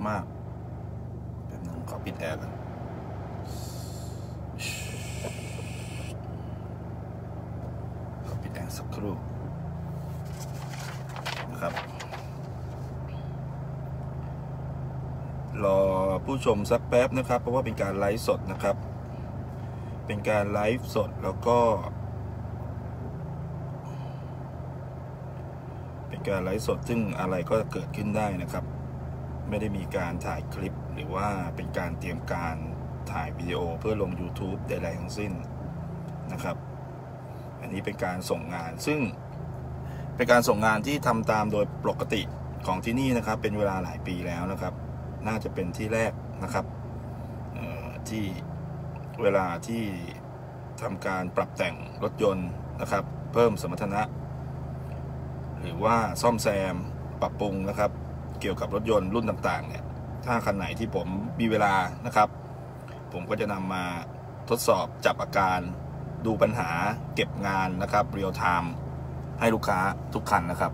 มากแป๊บนึงขอปิดแอร์กันขอปิดแอร์สักครู่นะครับรอผู้ชมสักแป๊บนะครับเพราะว่าเป็นการไลฟ์สดนะครับเป็นการไลฟ์สดแล้วก็เป็นการไลฟ์สดซึ่งอะไรก็เกิดขึ้นได้นะครับไม่ได้มีการถ่ายคลิปหรือว่าเป็นการเตรียมการถ่ายวิดีโอเพื่อลง YouTube ใดๆทั้งสิ้นนะครับอันนี้เป็นการส่งงานซึ่งเป็นการส่งงานที่ทำตามโดยปกติของที่นี่นะครับเป็นเวลาหลายปีแล้วนะครับน่าจะเป็นที่แรกนะครับที่เวลาที่ทำการปรับแต่งรถยนต์นะครับเพิ่มสมรรถนะหรือว่าซ่อมแซมปรับปรุงนะครับเกี่ยวกับรถยนต์รุ่นต่างๆเนี่ยถ้าคันไหนที่ผมมีเวลานะครับผมก็จะนำมาทดสอบจับอาการดูปัญหาเก็บงานนะครับเรียลไทม์ให้ลูกค้าทุกคันนะครับ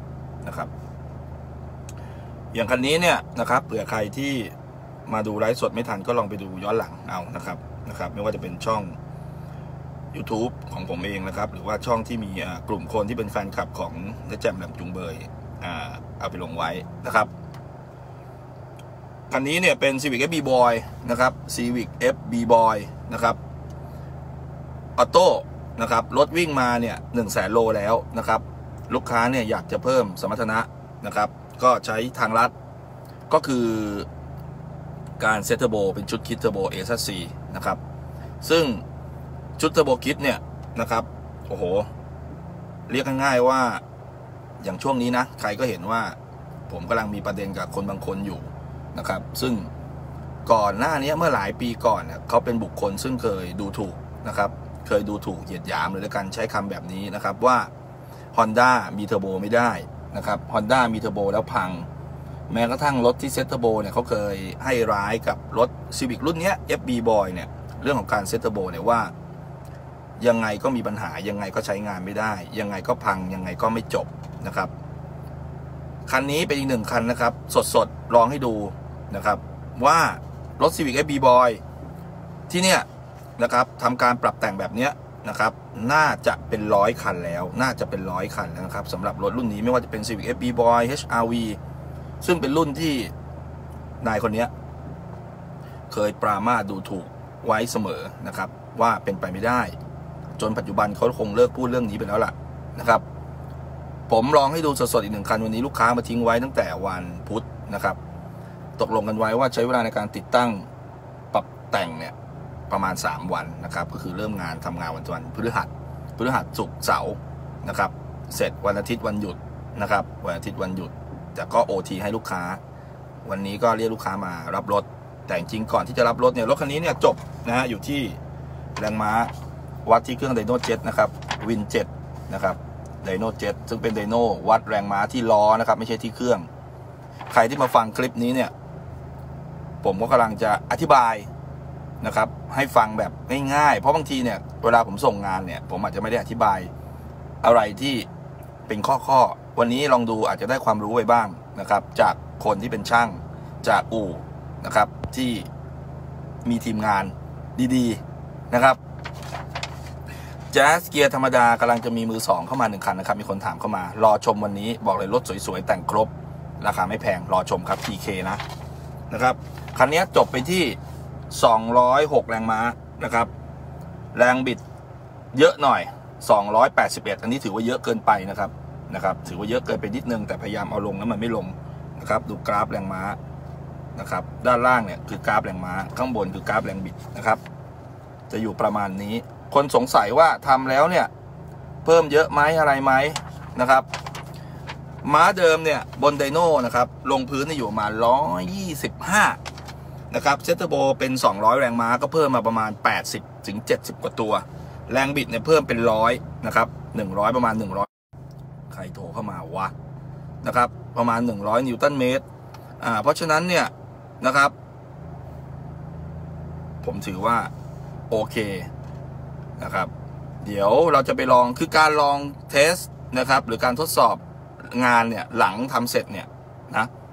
อย่างคันนี้เนี่ยนะครับเผื่อใครที่มาดูไลฟ์สดไม่ทันก็ลองไปดูย้อนหลังเอานะครับไม่ว่าจะเป็นช่อง YouTube ของผมเองนะครับหรือว่าช่องที่มีกลุ่มคนที่เป็นแฟนคลับของนแจ่มแหลมจุงเบยเอาไปลงไว้นะครับคันนี้เนี่ยเป็น Civic FB Boy นะครับ Civic FB Boy นะครับออโต้นะครับรถวิ่งมาเนี่ย100,000 โลแล้วนะครับลูกค้าเนี่ยอยากจะเพิ่มสมรรถนะนะครับก็ใช้ทางลัดก็คือการเซตเทอร์โบเป็นชุดคิดเทอร์โบ A-C นะครับซึ่งชุดเทอร์โบคิดเนี่ยนะครับโอ้โหเรียกง่ายๆว่าอย่างช่วงนี้นะใครก็เห็นว่าผมกำลังมีประเด็นกับคนบางคนอยู่นะครับซึ่งก่อนหน้านี้เมื่อหลายปีก่อนเนี่ยเขาเป็นบุคคลซึ่งเคยดูถูกนะครับเคยดูถูกเหยียดหยามหรือการใช้คำแบบนี้นะครับว่า Honda มีเทอร์โบไม่ได้นะครับ Honda มีเทอร์โบแล้วพังแม้กระทั่งรถที่เซตเทอร์โบเนี่ยเขาเคยให้ร้ายกับรถ Civic รุ่นนี้ FB Boy เนี่ยเรื่องของการเซตเทอร์โบเนี่ยว่ายังไงก็มีปัญหายังไงก็ใช้งานไม่ได้ยังไงก็พังยังไงก็ไม่จบนะครับคันนี้เป็นอีกหนึ่งคันนะครับสดลองให้ดูนะครับว่ารถ Civic FB Boy ที่เนี่ยนะครับทำการปรับแต่งแบบนี้นะครับน่าจะเป็น100 คันแล้วน่าจะเป็น100 คันแล้วนะครับสำหรับรถรุ่นนี้ไม่ว่าจะเป็น Civic FB Boy HRV ซึ่งเป็นรุ่นที่นายคนนี้เคยปรามาสดูถูกไว้เสมอนะครับว่าเป็นไปไม่ได้จนปัจจุบันเขาคงเลิกพูดเรื่องนี้ไปแล้วล่ะนะครับผมลองให้ดูสดๆอีก1 คันวันนี้ลูกค้ามาทิ้งไว้ตั้งแต่วันพุธนะครับตกลงกันไว้ว่าใช้เวลาในการติดตั้งปรับแต่งเนี่ยประมาณ3 วันนะครับก็คือเริ่มงานทำงานวันพฤหัสศุกร์เสาร์นะครับเสร็จวันอาทิตย์วันหยุดนะครับวันอาทิตย์วันหยุดแต่ก็ OT ให้ลูกค้าวันนี้ก็เรียกลูกค้ามารับรถแต่จริงก่อนที่จะรับรถเนี่ยรถคันนี้เนี่ยจบนะฮะอยู่ที่แรงม้าวัดที่เครื่องไดโน่เจ็ตนะครับวิน7นะครับไดโน่เจ็ตซึ่งเป็นไดโน่วัดแรงม้าที่ล้อนะครับไม่ใช่ที่เครื่องใครที่มาฟังคลิปนี้เนี่ยผมก็กำลังจะอธิบายนะครับให้ฟังแบบง่ายๆเพราะบางทีเนี่ยเวลาผมส่งงานเนี่ยผมอาจจะไม่ได้อธิบายอะไรที่เป็นข้อวันนี้ลองดูอาจจะได้ความรู้ไว้บ้างนะครับจากคนที่เป็นช่างจากอู่นะครับที่มีทีมงานดีๆนะครับแจ๊สเกียร์ธรรมดากำลังจะมีมือ2เข้ามา1 คันนะครับมีคนถามเข้ามารอชมวันนี้บอกเลยรถสวยๆแต่งครบราคาไม่แพงรอชมครับ TK นะครับคันนี้จบไปที่206 แรงม้านะครับแรงบิดเยอะหน่อย281อันนี้ถือว่าเยอะเกินไปนะครับถือว่าเยอะเกินไปนิดนึงแต่พยายามเอาลงแล้วมันไม่ลงนะครับดูกราฟแรงม้านะครับด้านล่างเนี่ยคือกราฟแรงม้าข้างบนคือกราฟแรงบิดนะครับจะอยู่ประมาณนี้คนสงสัยว่าทำแล้วเนี่ยเพิ่มเยอะไหมอะไรไหมนะครับม้าเดิมเนี่ยบนไดโน่นะครับลงพื้นอยู่ประมาณ125นะครับเซตเทอร์โบเป็น200 แรงม้าก็เพิ่มมาประมาณ80 ถึง 70 กว่าตัวแรงบิดเนี่ยเพิ่มเป็น100นะครับ100ประมาณ100ใครโทรเข้ามาวะนะครับประมาณ100 นิวตันเมตรเพราะฉะนั้นเนี่ยนะครับผมถือว่าโอเคนะครับเดี๋ยวเราจะไปลองคือการลองเทสนะครับหรือการทดสอบงานเนี่ยหลังทำเสร็จเนี่ยนะ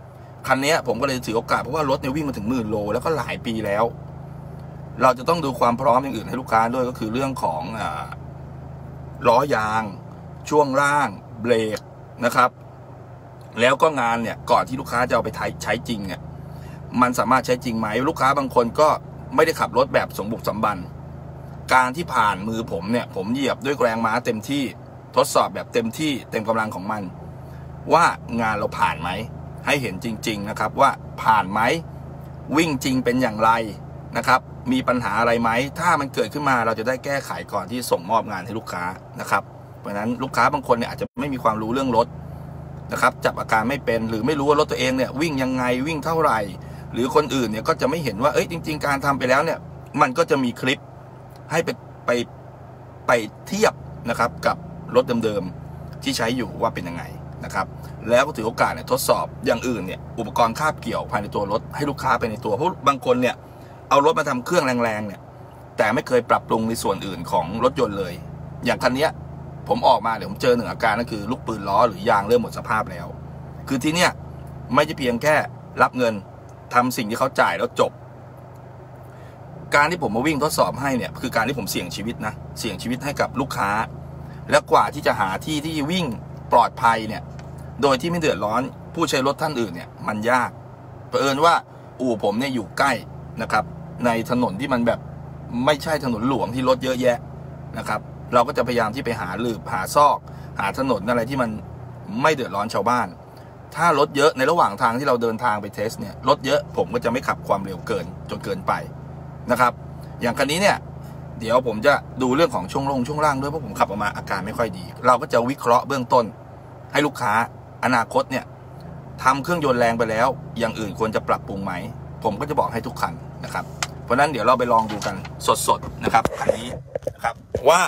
คันนี้ผมก็เลยถือโอกาสเพราะว่ารถเนี่ยวิ่งมาถึง10,000 โลแล้วก็หลายปีแล้วเราจะต้องดูความพร้อมอย่างอื่นให้ลูกค้าด้วยก็คือเรื่องของล้อยางช่วงล่างเบรกนะครับแล้วก็งานเนี่ยก่อนที่ลูกค้าจะเอาไปใช้จริงเนี่ยมันสามารถใช้จริงไหมลูกค้าบางคนก็ไม่ได้ขับรถแบบสมบุกสมบันการที่ผ่านมือผมเนี่ยผมเหยียบด้วยแรงม้าเต็มที่ทดสอบแบบเต็มที่เต็มกำลังของมันว่างานเราผ่านไหมให้เห็นจริงๆนะครับว่าผ่านไหมวิ่งจริงเป็นอย่างไรนะครับมีปัญหาอะไรไหมถ้ามันเกิดขึ้นมาเราจะได้แก้ไขก่อนที่ส่งมอบงานให้ลูกค้านะครับเพราะฉะนั้นลูกค้าบางคนเนี่ยอาจจะไม่มีความรู้เรื่องรถนะครับจับอาการไม่เป็นหรือไม่รู้ว่ารถตัวเองเนี่ยวิ่งยังไงวิ่งเท่าไหร่หรือคนอื่นเนี่ยก็จะไม่เห็นว่าจริงๆการทำไปแล้วเนี่ยมันก็จะมีคลิปให้ไปเทียบนะครับกับรถเดิมๆที่ใช้อยู่ว่าเป็นยังไงนะครับแล้วก็ถือโอกาสเนี่ยทดสอบอย่างอื่นเนี่ยอุปกรณ์คาบเกี่ยวภายในตัวรถให้ลูกค้าไปในตัวเพราะบางคนเนี่ยเอารถมาทำเครื่องแรงๆเนี่ยแต่ไม่เคยปรับปรุงในส่วนอื่นของรถยนต์เลยอย่างคันนี้ผมออกมาเดี๋ยวผมเจอหนึ่งอาการก็คือลูกปืนล้อหรือยางเริ่มหมดสภาพแล้วคือที่เนี่ยไม่ใช่เพียงแค่รับเงินทำสิ่งที่เขาจ่ายแล้วจบการที่ผมมาวิ่งทดสอบให้เนี่ยคือการที่ผมเสี่ยงชีวิตนะเสี่ยงชีวิตให้กับลูกค้าและกว่าที่จะหาที่ที่วิ่งปลอดภัยเนี่ยโดยที่ไม่เดือดร้อนผู้ใช้รถท่านอื่นเนี่ยมันยากเผอิญว่าอู่ผมเนี่ยอยู่ใกล้นะครับในถนนที่มันแบบไม่ใช่ถนนหลวงที่รถเยอะแยะนะครับเราก็จะพยายามที่ไปหาหลืบหาซอกหาถนนอะไรที่มันไม่เดือดร้อนชาวบ้านถ้ารถเยอะในระหว่างทางที่เราเดินทางไปเทสเนี่ยรถเยอะผมก็จะไม่ขับความเร็วเกินจนเกินไปนะครับอย่างคันนี้เนี่ยเดี๋ยวผมจะดูเรื่องของช่วงล่างด้วยเพราะผมขับออกมาอาการไม่ค่อยดีเราก็จะวิเคราะห์เบื้องต้นให้ลูกค้าอนาคตเนี่ยทำเครื่องยนต์แรงไปแล้วอย่างอื่นควรจะปรับปรุงไหมผมก็จะบอกให้ทุกคันนะครับเพราะนั้นเดี๋ยวเราไปลองดูกันสดๆนะครับคันนี้นะครับว่า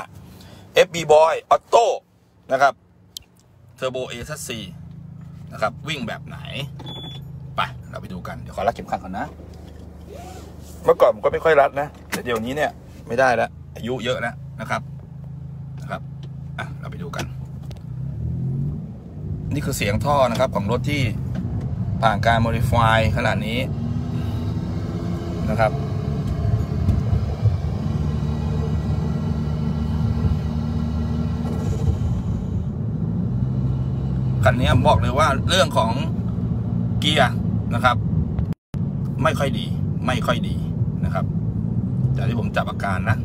FB Boy Auto นะครับ Turbo A ซัสซีนะครับวิ่งแบบไหนไปเราไปดูกันเดี๋ยวขอรัดเข็มขัดก่อนนะเมื่อก่อนผมก็ไม่ค่อยรัดนะแต่เดี๋ยวนี้เนี่ยไม่ได้แล้วอายุเยอะแล้วนะครับเราไปดูกันนี่คือเสียงท่อนะครับของรถที่ผ่านการ modify ขนาดนี้นะครับคันนี้บอกเลยว่าเรื่องของเกียร์นะครับไม่ค่อยดีนะครับจากที่ผมจับอาการนะ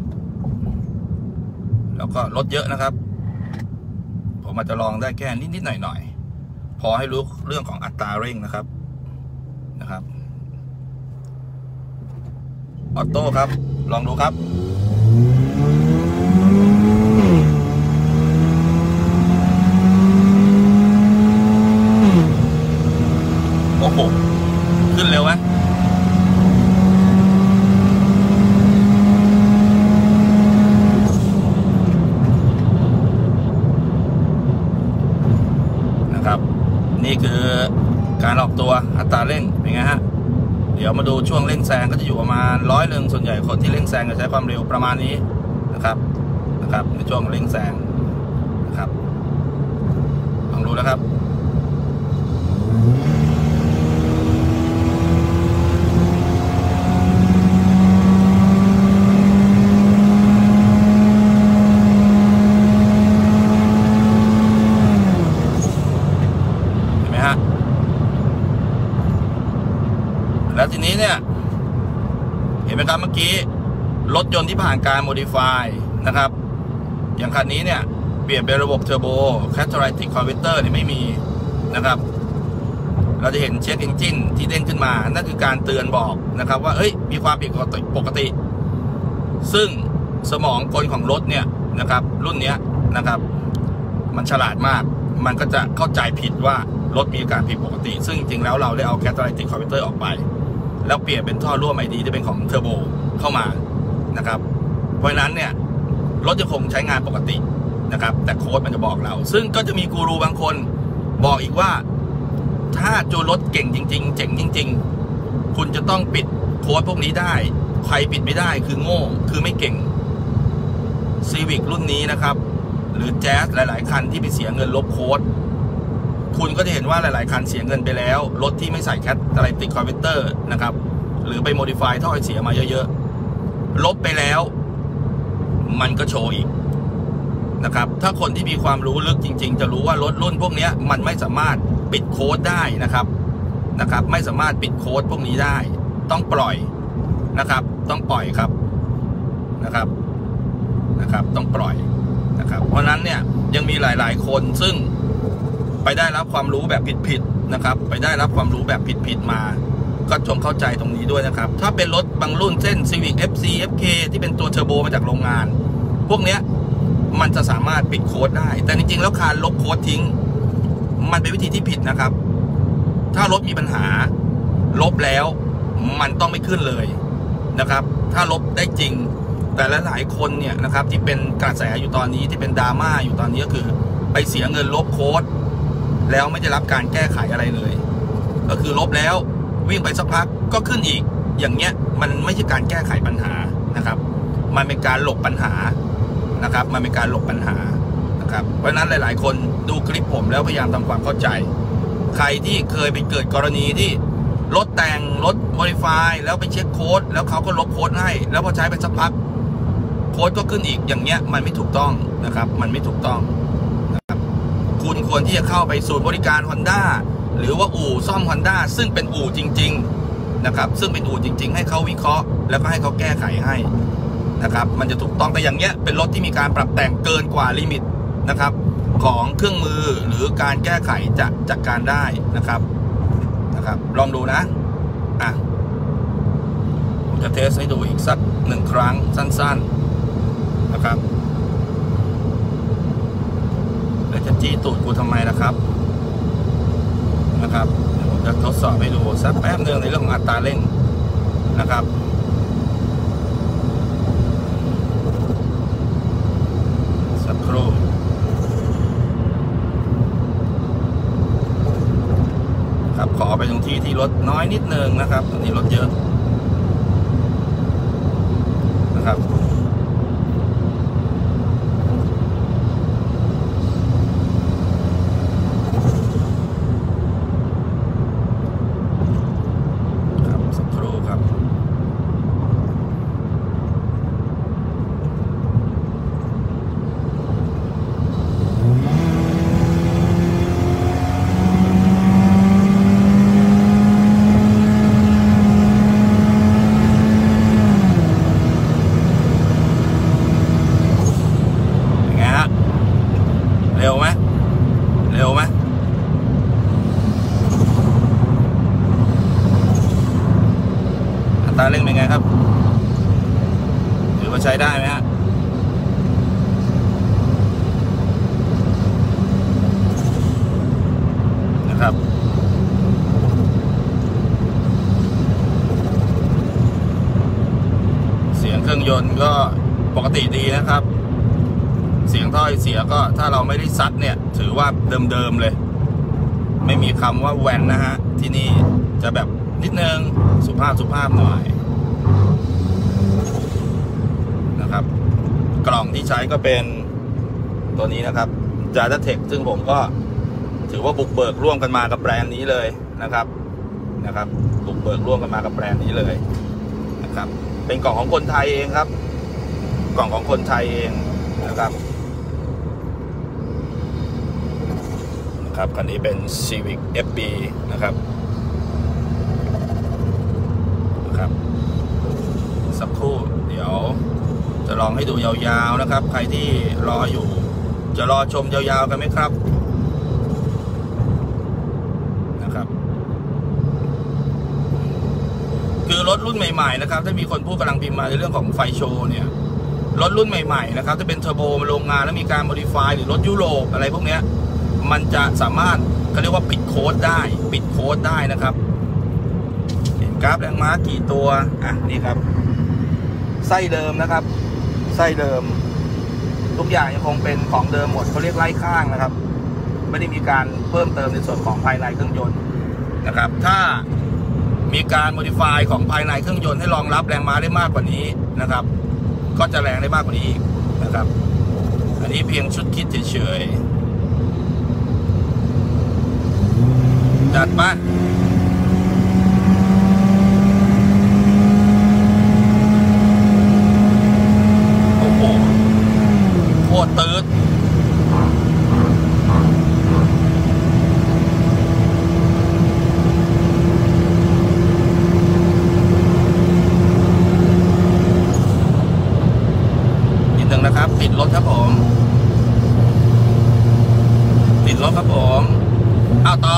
แล้วก็รถเยอะนะครับผมอาจจะลองได้แค่นิดๆหน่อยๆพอให้รู้เรื่องของอัตราเร่งนะครับออโต้ครับลองดูครับโอ้โหขึ้นเร็วไหมนะครับนี่คือการออกตัวอัตราเร่งเป็นไงฮะเดี๋ยวมาดูช่วงเร่งแซงก็จะอยู่ประมาณ100ส่วนใหญ่คนที่เร่งแซงจะใช้ความเร็วประมาณนี้นะครับในช่วงเร่งแซงนะครับลองดูนะครับแล้วทีนี้เนี่ยเห็นไหมครับเมื่อกี้รถยนต์ที่ผ่านการ modify นะครับอย่างคันนี้เนี่ยเปลี่ยนเป็นระบบเทอร์โบ catalytic converter เนี่ยไม่มีนะครับเราจะเห็นเช็คเอนจินที่เด้งขึ้นมานั่นคือการเตือนบอกนะครับว่ามีความผิดปกติซึ่งสมองกลของรถเนี่ยนะครับรุ่นนี้นะครับมันฉลาดมากมันก็จะเข้าใจผิดว่ารถมีอาการผิดปกติซึ่งจริงแล้วเราได้เอา catalytic converter ออกไปแล้วเปลี่ยนเป็นท่อร่วม ID ที่เป็นของเทอร์โบเข้ามานะครับเพราะฉะนั้นเนี่ยรถจะคงใช้งานปกตินะครับแต่โค้ดมันจะบอกเราซึ่งก็จะมีกูรูบางคนบอกอีกว่าถ้าจูนรถเก่งจริงๆเจ๋งจริงๆคุณจะต้องปิดโค้ดพวกนี้ได้ใครปิดไม่ได้คือโง่คือไม่เก่ง Civic รุ่นนี้นะครับหรือแจ๊สหลายๆคันที่ไปเสียเงินลบโค้ดคุณก็จะเห็นว่าหลายๆคันเสียเงินไปแล้วรถที่ไม่ใส่แคตอะไรติดคอนเวอร์เตอร์นะครับหรือไปโมดิฟายท่อไอเสียมาเยอะๆลบไปแล้วมันก็โชว์อีกนะครับถ้าคนที่มีความรู้ลึกจริงๆจะรู้ว่ารถรุ่นพวกนี้มันไม่สามารถปิดโค้ดได้นะครับไม่สามารถปิดโค้ดพวกนี้ได้ต้องปล่อยนะครับต้องปล่อยครับนะครับต้องปล่อยนะครับเพราะนั้นเนี่ยยังมีหลายๆคนซึ่งไปได้รับความรู้แบบผิดๆนะครับไปได้รับความรู้แบบผิดๆมาก็จงเข้าใจตรงนี้ด้วยนะครับถ้าเป็นรถบางรุ่นเช่น Civic FC FK ที่เป็นตัวเทอร์โบมาจากโรงงานพวกเนี้ยมันจะสามารถปิดโค้ดได้แต่จริงๆแล้วการลบโค้ดทิ้งมันเป็นวิธีที่ผิดนะครับถ้ารถมีปัญหาลบแล้วมันต้องไม่ขึ้นเลยนะครับถ้าลบได้จริงแต่หลายคนเนี่ยนะครับที่เป็นกระแสอยู่ตอนนี้ที่เป็นดราม่าอยู่ตอนนี้ก็คือไปเสียเงินลบโค้ดแล้วไม่ได้รับการแก้ไขอะไรเลยก็คือลบแล้ววิ่งไปสักพักก็ขึ้นอีกอย่างเงี้ยมันไม่ใช่การแก้ไขปัญหานะครับมันเป็นการหลบปัญหานะครับมันเป็นการหลบปัญหานะครับเพราะฉะนั้นหลายๆคนดูคลิปผมแล้วพยายามทำความเข้าใจใครที่เคยไปเกิดกรณีที่รถแต่งรถโมดิฟายแล้วไปเช็คโค้ดแล้วเขาก็ลบโค้ดให้แล้วพอใช้ไปสักพักโค้ดก็ขึ้นอีกอย่างเงี้ยมันไม่ถูกต้องนะครับมันไม่ถูกต้องนะครับคุณควรที่จะเข้าไปศูนย์บริการ Honda หรือว่าอู่ซ่อม Honda ซึ่งเป็นอู่จริงๆนะครับซึ่งเป็นอู่จริงๆให้เขาวิเคราะห์แล้วก็ให้เขาแก้ไขให้นะครับมันจะถูกต้องแต่อย่างเงี้ยเป็นรถที่มีการปรับแต่งเกินกว่าลิมิตนะครับของเครื่องมือหรือการแก้ไขจะจัดการได้นะครับลองดูนะผมจะเทสให้ดูอีกสัก1 ครั้งสั้นๆนะครับแล้วจะจี้ตูดกูทำไมนะครับเดี๋ยวผมจะทดสอบให้ดูสักแป๊บนึงในเรื่องของอัตราเร่งนะครับสักครู่ครับขอไปตรงที่รถน้อยนิดนึงนะครับตรงนี้รถเยอะนะครับสักครู่ครับเร็วไหมอัตราเร่งเป็นไงครับถือว่าใช้ได้ไหมฮะนะครับเสียงเครื่องยนต์ก็ปกติดีนะครับเสียงท่อเสียก็ถ้าเราไม่ได้ซัดเนี่ยถือว่าเดิมๆเลยไม่มีคำว่าแวนนะฮะที่นี่จะแบบนิดนึงสุภาพหน่อยนะครับกล่องที่ใช้ก็เป็นตัวนี้นะครับ Jadatek ซึ่งผมก็ถือว่าบุกเบิกร่วมกันมากับแบรนด์นี้เลยนะครับบุกเบิกร่วมกันมากับแบรนด์นี้เลยนะครับเป็นกล่องของคนไทยเองครับกล่องของคนไทยเองนะครับคันนี้เป็น Civic FB นะครับสักครู่เดี๋ยวจะลองให้ดูยาวๆนะครับใครที่รออยู่จะรอชมยาวๆกันไหมครับนะครับคือรถรุ่นใหม่ๆนะครับถ้ามีคนพูดกำลังพิมพ์มาในเรื่องของไฟโชว์เนี่ยรถรุ่นใหม่ๆนะครับถ้าเป็นเทอร์โบมาโรงงานแล้วมีการโมดิฟายหรือรถยุโรปอะไรพวกนี้มันจะสามารถเขาเรียกว่าปิดโค้ดได้นะครับเห็นกราฟแรงม้ากี่ตัวนี่ครับไส้เดิมนะครับไส้เดิมทุกอย่างยังคงเป็นของเดิมหมดเขาเรียกไล่ข้างนะครับไม่ได้มีการเพิ่มเติมในส่วนของภายในเครื่องยนต์นะครับถ้ามีการโมดิฟายของภายในเครื่องยนต์ให้รองรับแรงม้าได้มากกว่านี้นะครับก็จะแรงได้มากกว่านี้อีกนะครับอันนี้เพียงชุดคิดเฉยๆจัดไปโอ้โหโคตรตืดนิดนึงนะครับติดรถครับผมติดรถครับผมเอาต่อ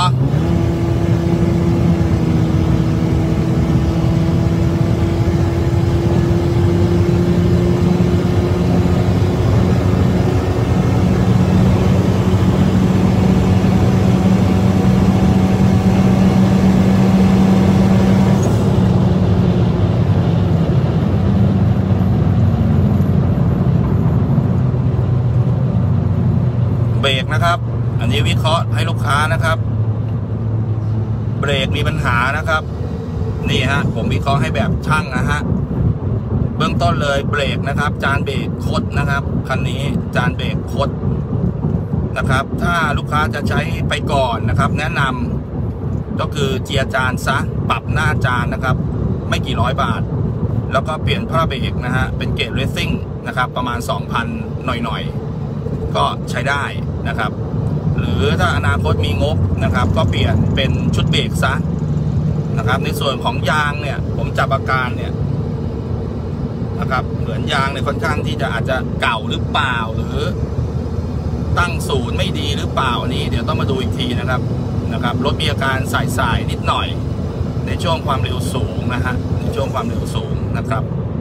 เบรกนะครับอันนี้วิเคราะห์ให้ลูกค้านะครับเบรกมีปัญหานะครับนี่ฮะผมวิเคราะห์ให้แบบช่างนะฮะเบื้องต้นเลยเบรกนะครับจานเบรกคดนะครับคันนี้จานเบรกคดนะครับถ้าลูกค้าจะใช้ไปก่อนนะครับแนะนำก็คือเจียจานซะปรับหน้าจานนะครับไม่กี่ร้อยบาทแล้วก็เปลี่ยนผ้าเบรกนะฮะเป็นเกรดเรซซิ่งนะครับประมาณ 2,000 หน่อยๆก็ใช้ได้นะครับหรือถ้าอนาคตมีงบนะครับก็เปลี่ยนเป็นชุดเบรกซะนะครับในส่วนของยางเนี่ยผมจับอาการเนี่ยนะครับเหมือนยางเนี่ยค่อนข้างที่จะอาจจะเก่าหรือเปล่าหรือตั้งศูนย์ไม่ดีหรือเปล่าอันนี้เดี๋ยวต้องมาดูอีกทีนะครับรถมีอาการสายนิดหน่อยในช่วงความเร็วสูงนะฮะในช่วงความเร็วสูงนะครับ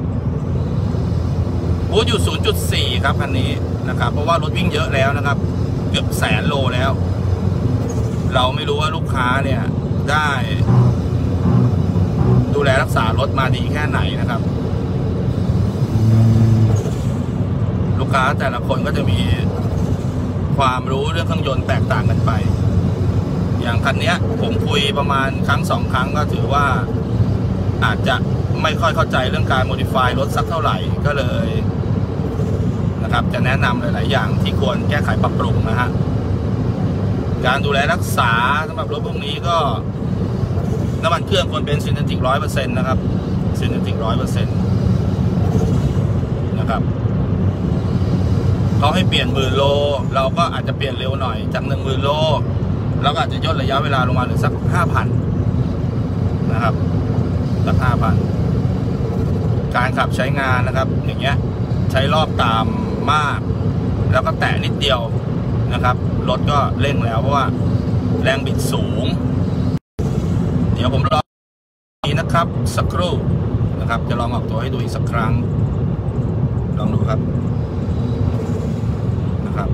วูดอยู่ 0.4 ครับคันนี้นะครับเพราะว่ารถวิ่งเยอะแล้วนะครับเกือบ100,000 โลแล้วเราไม่รู้ว่าลูกค้าเนี่ยได้ดูแลรักษารถมาดีแค่ไหนนะครับลูกค้าแต่ละคนก็จะมีความรู้เรื่องเครื่องยนต์แตกต่างกันไปอย่างคันนี้ผมคุยประมาณครั้ง2 ครั้งก็ถือว่าอาจจะไม่ค่อยเข้าใจเรื่องการ modify รถสักเท่าไหร่ก็เลยนะครับจะแนะนำหลายๆอย่างที่ควรแก้ไขปรับปรุงนะฮะการดูแลรักษาสำหรับรถพวกนี้ก็น้ำมันเครื่องควรเป็นซินเทติก 100% นะครับซินเทติก 100% นะครับเขาให้เปลี่ยน10,000 โลเราก็อาจจะเปลี่ยนเร็วหน่อยจาก 10,000 โลเราก็อาจจะย่นระยะเวลาลงมาเหลือสัก 5,000 นะครับสัก 5,000 การขับใช้งานนะครับอย่างเงี้ยใช้รอบตามมากแล้วก็แตะนิดเดียวนะครับรถก็เร่งแล้วเพราะว่าแรงบิดสูงเดี๋ยวผมลองนี้นะครับสักครู่นะครับจะลองออกตัวให้ดูอีกสักครั้งลองดูครับนะครับ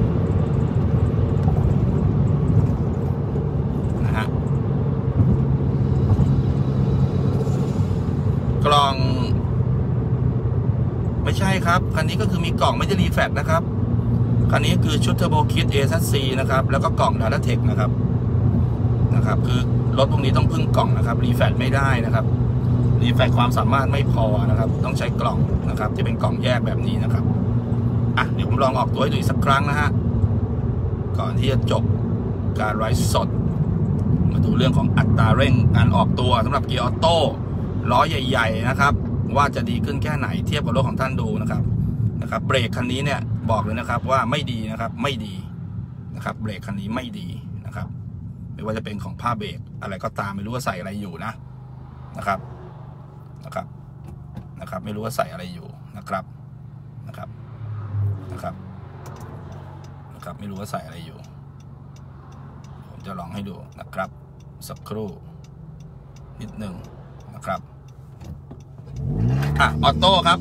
นะฮะกล่องไม่ใช่ครับคันนี้ก็คือมีกล่องไม่ใช่รีแฟตนะครับคันนี้คือชุดเทอร์โบคิด AZC นะครับแล้วก็กล่อง Datatech นะครับคือรถพวกนี้ต้องพึ่งกล่องนะครับรีแฟตไม่ได้นะครับรีแฟตความสามารถไม่พอนะครับต้องใช้กล่องนะครับที่เป็นกล่องแยกแบบนี้นะครับอ่ะเดี๋ยวผมลองออกตัวให้ดูอีกสักครั้งนะฮะก่อนที่จะจบการไลฟ์สดมาดูเรื่องของอัตราเร่งการออกตัวสำหรับเกียร์ออโต้ล้อใหญ่ๆนะครับว่าจะดีขึ้นแค่ไหนเทียบกับรถของท่านดูนะครับเบรกคันนี้เนี่ยบอกเลยนะครับว่าไม่ดีนะครับไม่ดีนะครับเบรกคันนี้ไม่ดีนะครับไม่ว่าจะเป็นของผ้าเบรกอะไรก็ตามไม่รู้ว่าใส่อะไรอยู่นะครับไม่รู้ว่าใส่อะไรอยู่นะครับไม่รู้ว่าใส่อะไรอยู่ผมจะลองให้ดูนะครับสักครู่นิดหนึ่งนะครับออโต้ครับ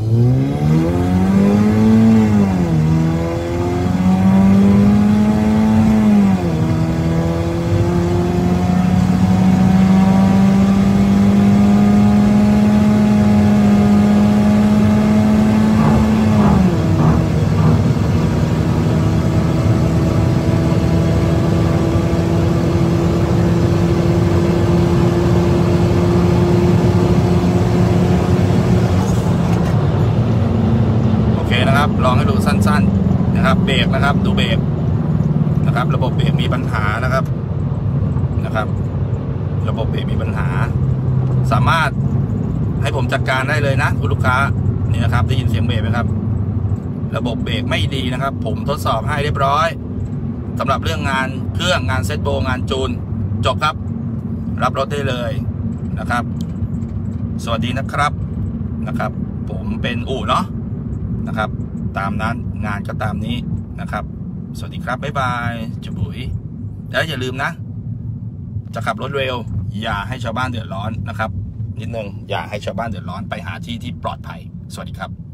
ลองให้ดูสั้นๆนะครับเบรกนะครับดูเบรกนะครับระบบเบรกมีปัญหานะครับนะครับระบบเบรกมีปัญหาสามารถให้ผมจัดการได้เลยนะคุณลูกค้านี่นะครับได้ยินเสียงเบรกไหมครับระบบเบรกไม่ดีนะครับผมทดสอบให้เรียบร้อยสำหรับเรื่องงานเครื่องงานเซตโบงานจูนจบครับรับรถได้เลยนะครับสวัสดีนะครับผมเป็นอู่เนาะนะครับตามนั้นงานก็ตามนี้นะครับสวัสดีครับบ๊ายบายจุบุ๋ยแล้วอย่าลืมนะจะขับรถเร็วอย่าให้ชาวบ้านเดือดร้อนนะครับนิดนึงอย่าให้ชาวบ้านเดือดร้อนไปหาที่ที่ปลอดภัยสวัสดีครับ